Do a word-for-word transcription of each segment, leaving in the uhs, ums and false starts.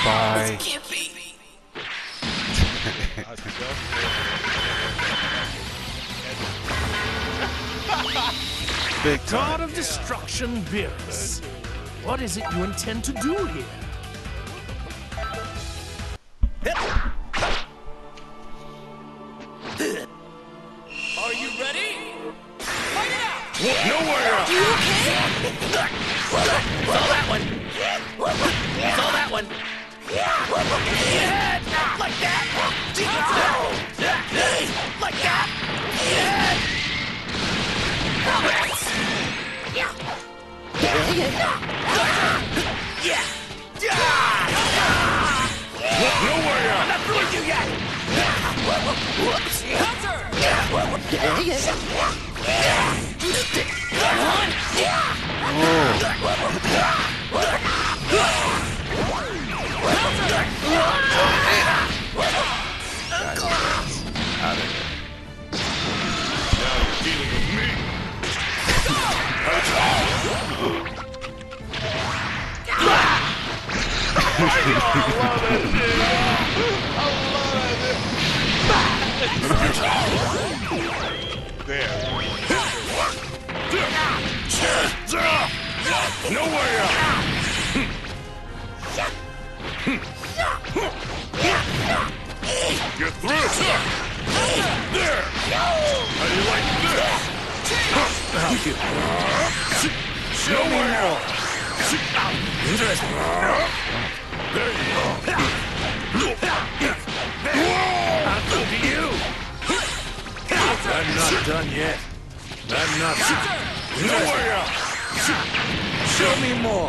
Bye. Can't be. Big God time. of Destruction, Beerus. What is it you intend to do here? Are you ready? Fight it out! Nowhere else. You okay? Saw that one. Saw that one. Yeah. Like that. Like that. Yeah. Nowhere else. I'm not through with you yet. Counter. Out of here. Now you're dealing with me. There. Nowhere else. You're through. There. How do you like this? Nowhere else. Interesting. There you go. After you. I'm not done yet. I'm not. Nowhere else. Show me more.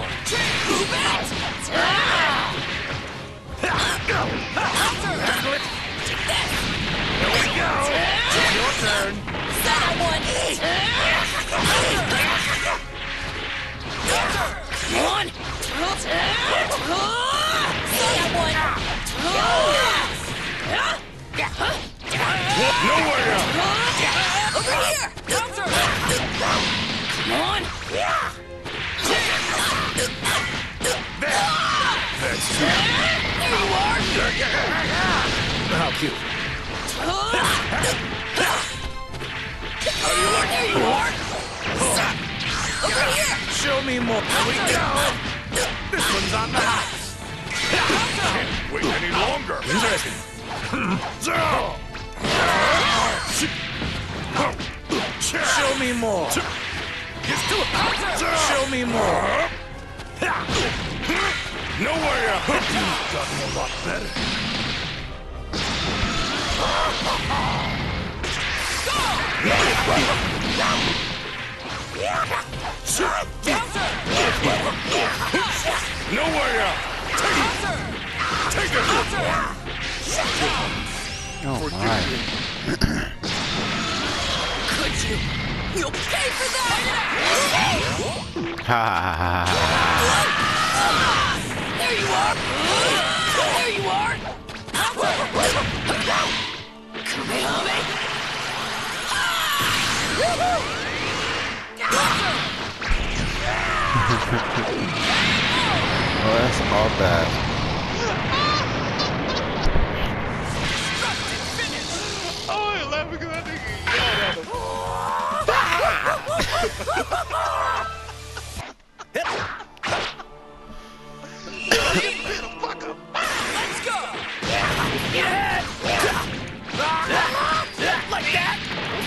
Here we go. Your turn. One. Nowhere else. Over here. Counter. Come on. That's There you are. How cute. How do you like There you are. Over here. Show me more. Here we go. This one's on the house. Can't wait any longer. Interesting. Show me more. Show me more. Nowhere else. You've gotten a lot better. Nowhere else. Take it. Oh my. Could you? You'll pay for that! Ha ha ha ha. There you are! There you are! Kamehameha! Oh, that's all bad. Oh, I laugh because I think he yelled at him. Let's go! Yeah! Like that!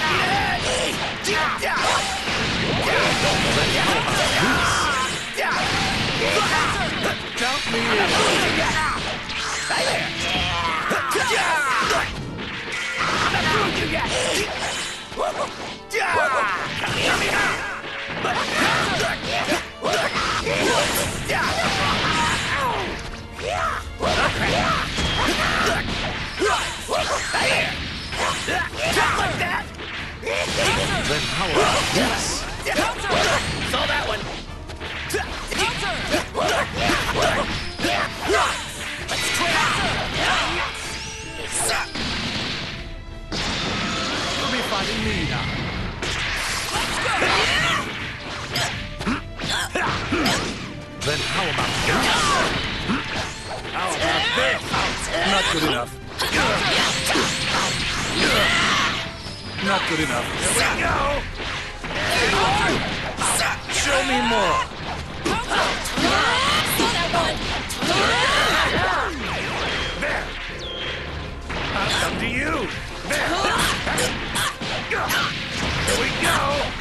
Count me in. Then how about this? Saw that one! Let's try Not good enough. Not good enough. Here we go! Show me more! There! I'll come to you! There! Here we go!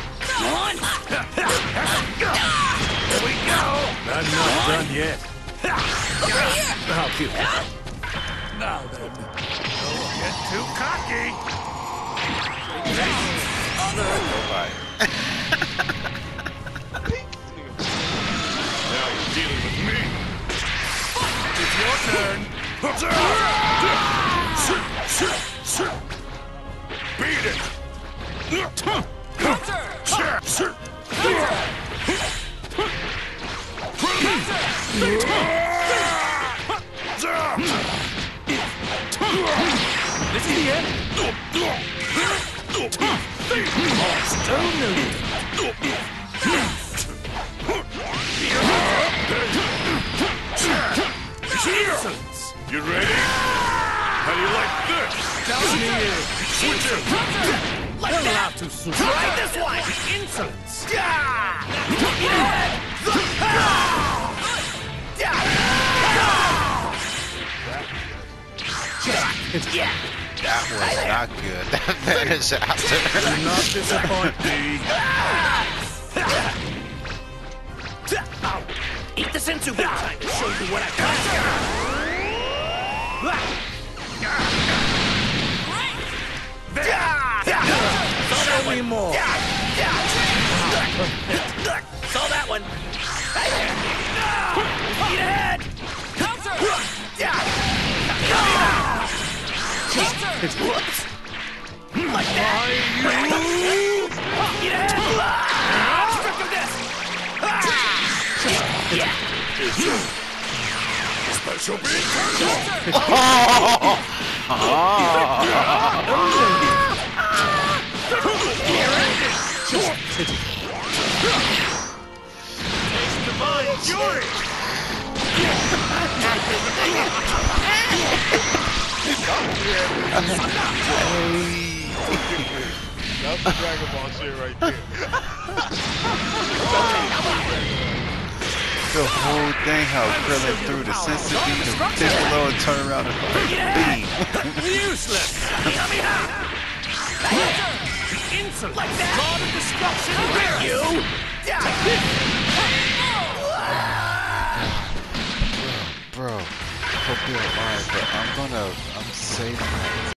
Here we go! I'm not done yet. How cute. Now then, don't get too cocky. Nobody. Now you're dealing with me. It's your turn. Beat it. This is the end. Insolence. You ready? How do you like this? Tell me you. Switch it. Don't laugh too soon. Try this one! Insolence. Yeah! That was not good. That man is after. Do not disappoint me. Eat the sensu bean time to show you what I've got. Show me more. Saw that one. Eat ahead. Whoops. Like that. Eat ahead. Strip of this. Yeah. Special beat. Taste divine fury. That's the Dragon Ball shit right there. The whole thing, how Krillin threw the sensu bean to Piccolo and turn around and beam. Useless. Insolence. Like that. God of destruction. You. Bro, I hope you're alive, but I'm gonna, I'm saving that.